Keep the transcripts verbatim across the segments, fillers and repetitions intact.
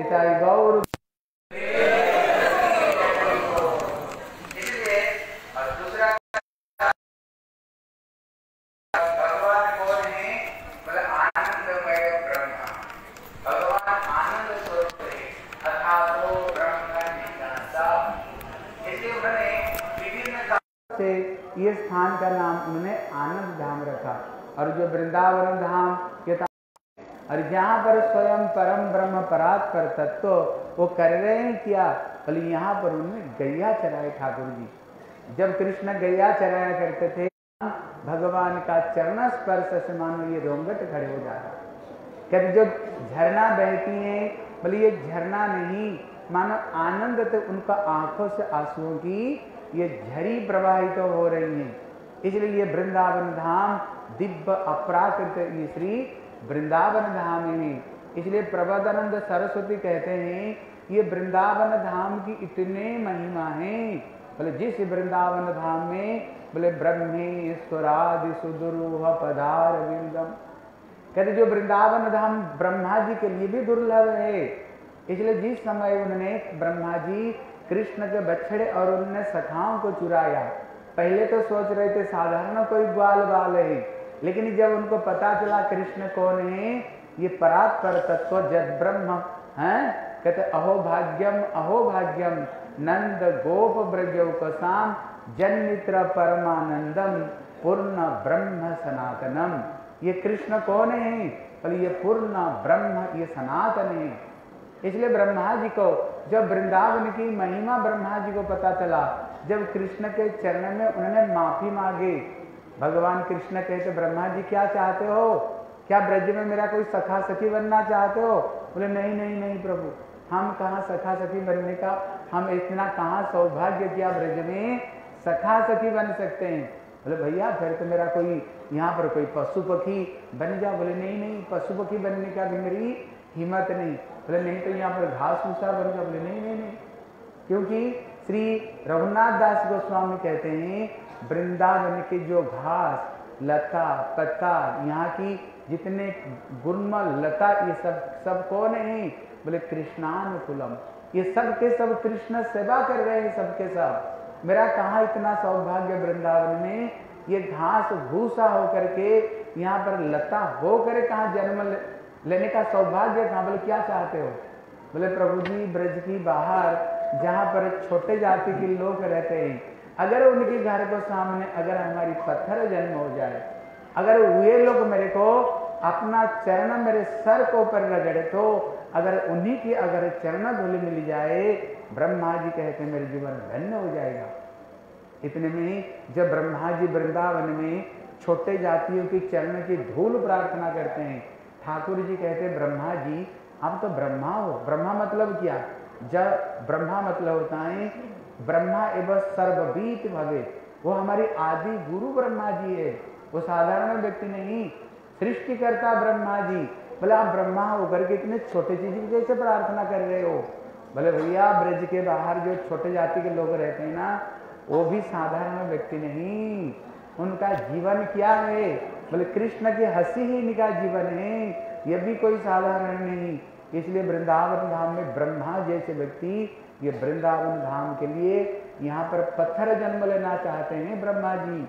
निताई गौर। से ये स्थान का नाम उन्होंने आनंद धाम रखा। और जो वृंदावन धाम ये और जहाँ पर स्वयं परम ब्रह्म परात्पर तत्व वो कर रहे हैं क्या, बोले यहाँ पर उन्होंने गैया चराए ठाकुर जी। जब कृष्ण गैया चराया करते थे भगवान का चरण स्पर्श से मानो ये रोंगट खड़े हो जाता। कभी जो झरना बहती है बोले ये झरना नहीं, मानो आनंद तो उनका आंखों से आंसुओं की ये झरी प्रवाहित तो हो रही है। इसलिए ये वृंदावन धाम दिव्य अपराकृत ये श्री वृंदावन धाम है। इसलिए प्रबोधानंद सरस्वती कहते हैं ये वृंदावन धाम की इतने महिमा है। बोले जिस वृंदावन धाम में बोले ब्रह्मेश्वरादि सुदुरूह पदार विंदम, कहते जो वृंदावन धाम ब्रह्मा जी के लिए भी दुर्लभ है। इसलिए जिस समय उन्होंने ब्रह्मा जी कृष्ण के बछड़े और उन्होंने सखाओं को चुराया, पहले तो सोच रहे थे साधारण कोई ग्वाल बाल है, लेकिन जब उनको पता चला कृष्ण कौन है, ये परात्पर तत्व जद ब्रह्म है, कहते अहो भाग्यम अहो भाग्यम नंद गोप ब्रजौकसाम जन्मित्र परमानंदम पूर्ण ब्रह्म सनातनम। ये कृष्ण कौन है, बोले ये पूर्ण ब्रह्म ये सनातन है। इसलिए ब्रह्मा जी को जब वृंदावन की महिमा ब्रह्मा जी को पता चला, जब कृष्ण के चरण में उन्होंने माफी मांगी, भगवान कृष्ण कहते ब्रह्मा जी क्या चाहते हो, क्या ब्रज में मेरा कोई सखा सखी बनना चाहते हो? बोले नहीं नहीं नहीं प्रभु, हम कहाँ सखा सखी बनने का, हम इतना कहाँ सौभाग्य किया ब्रज में सखा सखी बन सकते हैं। बोले भैया फिर तो मेरा कोई यहाँ पर कोई पशु पक्षी बन जाओ। बोले नहीं नहीं पशु पक्षी बनने का भी मेरी हिम्मत नहीं। बोले नहीं तो यहाँ पर घास भूसा बन जाओ। बोले नहीं नहीं नहीं, क्योंकि श्री रघुनाथ दास गोस्वामी कहते हैं वृंदावन की जो घास लता पत्ता यहाँ की जितने गुलमल लता ये सब सब कौन है, बोले कृष्णानुकूलम, ये सब के सब कृष्ण सेवा कर रहे हैं सबके सब। मेरा कहाँ इतना सौभाग्य वृंदावन में ये घास भूसा होकर के यहाँ पर लता होकर कहाँ जन्म लेने का सौभाग्य कहाँ। बोले क्या चाहते हो? बोले प्रभु जी ब्रज की बाहर जहाँ पर छोटे जाति के लोग रहते हैं, अगर उनके घर को सामने अगर हमारी पत्थर जन्म हो जाए, अगर वे लोग मेरे को अपना चरण मेरे सर को ऊपर रगड़े, तो अगर उन्हीं की अगर चरण धूलि मिल जाए, ब्रह्मा जी कहते मेरे जीवन धन्य हो जाएगा। इतने में जब ब्रह्मा जी वृंदावन में छोटे जातियों की चरण की धूल प्रार्थना करते हैं, ठाकुर जी कहते ब्रह्मा जी आप तो ब्रह्मा हो। ब्रह्मा मतलब क्या? जब ब्रह्मा मतलब होता है ब्रह्मा एवं सर्वभीत भवे, वो हमारी आदि गुरु ब्रह्मा जी है, वो साधारण व्यक्ति नहीं, सृष्टिकर्ता ब्रह्मा जी। बोले आप ब्रह्मा होकर के इतने छोटे चीज की कैसे प्रार्थना कर रहे हो? बोले भैया ब्रज के बाहर जो छोटे जाति के लोग रहते हैं ना, वो भी साधारण व्यक्ति नहीं, उनका जीवन क्या है? बोले कृष्ण की हंसी ही इनका जीवन है, ये भी कोई साधारण नहीं। इसलिए वृंदावन धाम में ब्रह्मा जैसे व्यक्ति ये वृंदावन धाम के लिए यहाँ पर पत्थर जन्म लेना चाहते हैं ब्रह्मा जी।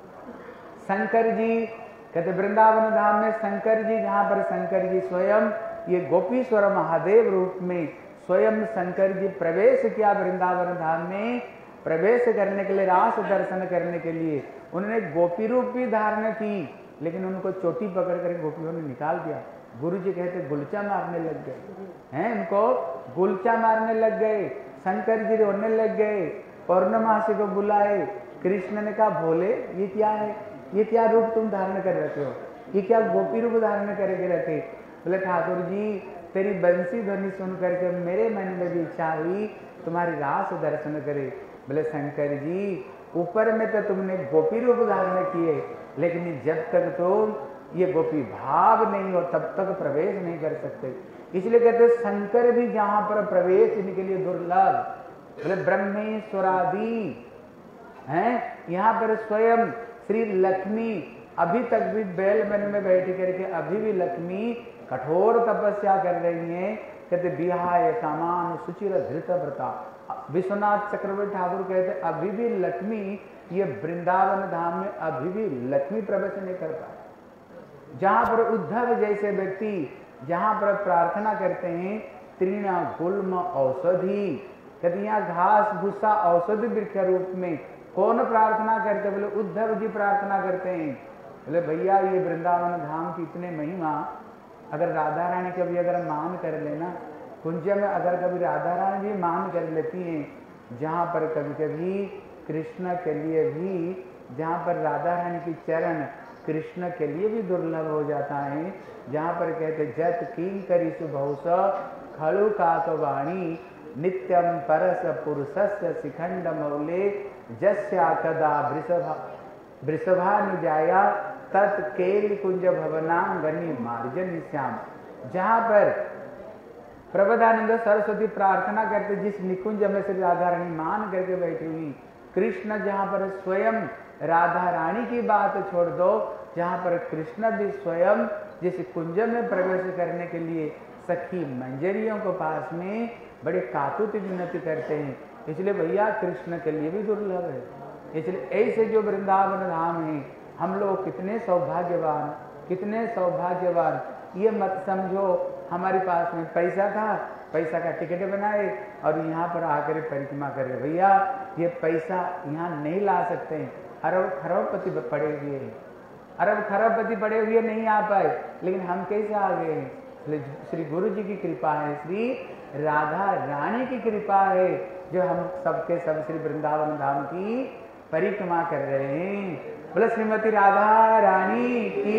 शंकर जी कहते वृंदावन धाम में शंकर जी, जहाँ पर शंकर जी स्वयं ये गोपीश्वर महादेव रूप में स्वयं शंकर जी प्रवेश किया वृंदावन धाम में। प्रवेश करने के लिए, रास दर्शन करने के लिए उन्होंने गोपी रूप भी धारण की, लेकिन उनको चोटी पकड़ कर गोपियों ने निकाल दिया। गुरु जी कहते गुलचा मारने लग गए हैं, उनको गुलचा मारने लग गए। शंकर जी रोने लग गए, पौर्णमासी को बुलाए। कृष्ण ने कहा भोले ये क्या है, ये क्या रूप तुम धारण कर रखे हो, ये क्या गोपी रूप धारण करके रखे? बोले ठाकुर जी तेरी बंसी ध्वनि सुन करके मेरे मन में भी इच्छा हुई तुम्हारी रास दर्शन करे। बोले शंकर जी ऊपर में तो तुमने गोपी रूप धारण किए, लेकिन जब तक तुम ये गोपी भाव नहीं हो तब तक प्रवेश नहीं कर सकते। इसलिए कहते शंकर भी जहां पर प्रवेश इनके लिए दुर्लभ। बोले ब्रह्मेश्वरादि हैं, यहाँ पर स्वयं श्री लक्ष्मी अभी तक भी बैल मन में बैठ करके अभी भी लक्ष्मी कठोर तपस्या कर रही हैं कहते विहाय कामान सुचिर धृत व्रता। विश्वनाथ चक्रवर्ती ठाकुर कहते अभी भी लक्ष्मी ये वृंदावन धाम में अभी भी लक्ष्मी प्रवेश नहीं कर पाए। जहां पर उद्धव जैसे व्यक्ति जहां पर प्रार्थना करते हैं त्रिणा गुल्म औषधि, कहते यहाँ घास भूसा औषधि वृक्ष रूप में कौन प्रार्थना करते? बोले उद्धव जी प्रार्थना करते हैं। बोले भैया ये वृंदावन धाम की इतने महिमा, अगर राधा रानी कभी अगर मान कर लेना, कुंज में अगर कभी राधा रानी भी मान कर लेती हैं, जहाँ पर कभी कभी कृष्ण के लिए भी, जहाँ पर राधा रानी की चरण कृष्ण के लिए भी दुर्लभ हो जाता है, जहाँ पर कहते जत कीं करी सुभौस खड़ु काकवाणी नित्यम परस पुरुषस्य शिखंड मौले जस्या कदा वृषभा वृषभानुजाया तत्केल कुंज भवनांगनी मार्जन श्याम। जहाँ पर प्रबोधानंद सरस्वती प्रार्थना करते, जिस निकुंज में से राधा रानी मान करके बैठी हुई, कृष्ण जहाँ पर स्वयं राधा रानी की बात छोड़ दो, जहाँ पर कृष्ण भी स्वयं जिस कुंज में प्रवेश करने के लिए सखी मंजरियों को पास में बड़े कातुक विनती करते हैं, इसलिए भैया कृष्ण के लिए भी दुर्लभ है। इसलिए ऐसे जो वृंदावन धाम है, हम लोग कितने सौभाग्यवान, कितने सौभाग्यवान। ये मत समझो हमारे पास में पैसा था, पैसा का टिकट बनाए और यहाँ पर आकर परिक्रमा करे। भैया ये पैसा यहाँ नहीं ला सकते हैं, अरब खरबपति पड़े हुए हैं, अरब खरबपति पड़े हुए नहीं आ पाए, लेकिन हम कैसे आ गए हैं? श्री गुरु जी की कृपा है, श्री राधा रानी की कृपा है, जो हम सबके सब श्री वृंदावन धाम की परिक्रमा कर रहे हैं। बोले श्रीमती राधा रानी की।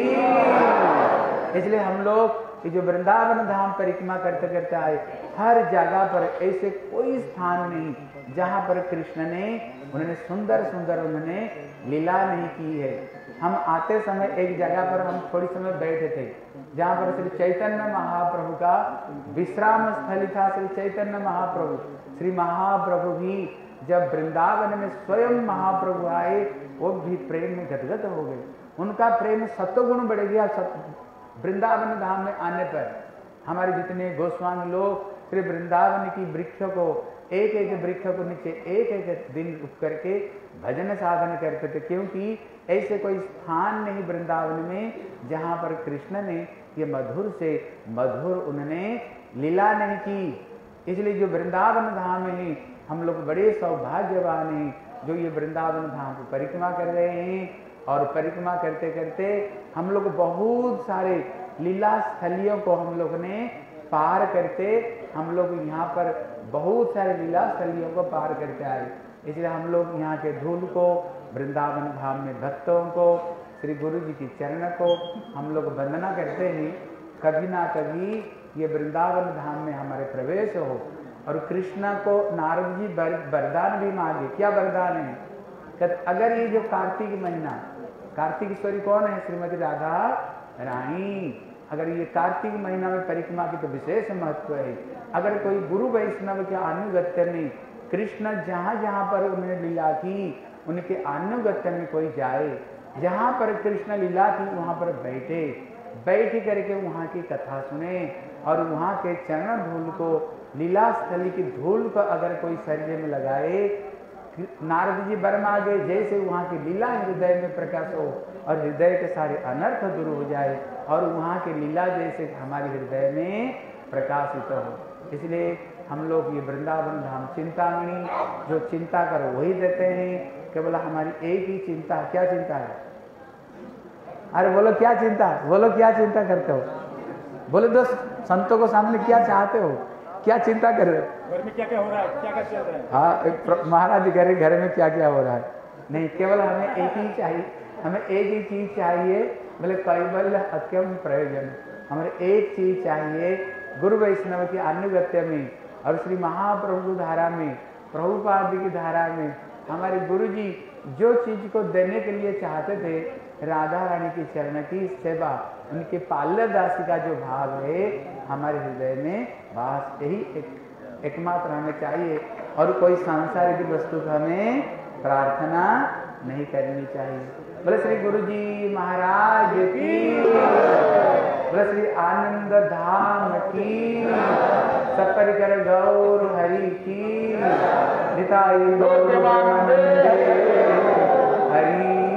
इसलिए हम लोग ये जो वृंदावन धाम परिक्रमा करते करते आए, हर जगह पर ऐसे कोई स्थान नहीं जहाँ पर कृष्ण ने उन्होंने सुंदर सुंदर उन्होंने लीला नहीं की है। हम आते समय एक जगह पर हम थोड़ी समय बैठे थे, जहाँ पर श्री चैतन्य महाप्रभु का विश्राम स्थली था। श्री चैतन्य महाप्रभु, श्री महाप्रभु भी जब वृंदावन में स्वयं महाप्रभु आए, वो भी प्रेम में गदगद हो गए। उनका प्रेम सत्वगुण बढ़ गया। वृंदावन धाम में आने पर हमारे जितने गोस्वामी लोग श्री वृंदावन की वृक्ष को एक एक वृक्ष को नीचे एक एक दिन रुक करके भजन साधन करते थे, क्योंकि ऐसे कोई स्थान नहीं वृंदावन में जहाँ पर कृष्ण ने ये मधुर से मधुर उन्होंने लीला नहीं की। इसलिए जो वृंदावन धाम है, हम लोग बड़े सौभाग्यवान हैं जो ये वृंदावन धाम को परिक्रमा कर रहे हैं। और परिक्रमा करते करते हम लोग बहुत सारे लीला स्थलियों को हम लोग ने पार करते, हम लोग यहाँ पर बहुत सारे लीला स्थलियों को पार करते आए। इसलिए हम लोग यहाँ के धूल को, वृंदावन धाम में भक्तों को, श्री गुरु जी की चरण को हम लोग वंदना करते हैं। कभी ना कभी ये वृंदावन धाम में हमारे प्रवेश हो। और कृष्ण को नारद जी वरदान भी मांगे। क्या वरदान है? कहते अगर ये जो कार्तिक महीना, कार्तिकेश्वरी कौन है? श्रीमती राधा रानी। अगर ये कार्तिक महीना में परिक्रमा की तो विशेष महत्व है। अगर कोई गुरु वैष्णव के अनुगत्य में कृष्ण जहाँ जहाँ पर उन्होंने लीला की, उनके अनुगत्य में कोई जाए, जहाँ पर कृष्ण लीला की वहाँ पर बैठे, बैठ करके वहाँ की कथा सुने और वहाँ के चरण धूल को, लीला स्थली की धूल को अगर कोई शरीर में लगाए, नारद जी वर मांगे जैसे वहाँ की लीला हृदय में प्रकाश हो और हृदय के सारे अनर्थ दूर हो जाए और वहाँ की लीला जैसे हमारे हृदय में प्रकाशित हो। इसलिए हम लोग ये वृंदावन धाम चिंतामणि, जो चिंता करो वही देते हैं। केवल हमारी एक ही चिंता, क्या चिंता है? अरे बोलो क्या चिंता, बोलो क्या चिंता करते हो? बोलो दोस्त, संतों को सामने क्या चाहते हो, क्या चिंता कर रहे हो? घर में क्या क्या हो रहा है, क्या क्या चल रहा है? हाँ, महाराज कह रहे घर में क्या क्या हो रहा है। नहीं, केवल हमें एक ही चाहिए, हमें एक ही चीज चाहिए। बोले कैवल्य अत्यम प्रयोजन, हमें एक चीज चाहिए, गुरु वैष्णव के अनुगत्य में और श्री महाप्रभु धारा में, प्रभुपाद की धारा में हमारे गुरु जी जो चीज को देने के लिए चाहते थे, राधा रानी की चरण की सेवा, उनके पाल्य दासी का जो भाव है हमारे हृदय में, बस यही एक एकमात्र हमें चाहिए। और कोई सांसारिक वस्तु का हमें प्रार्थना नहीं करनी चाहिए। बोले श्री गुरु जी महाराज की, बोले श्री आनंद धाम की, सपरिकर गौर हरि की, निताई गौर हरि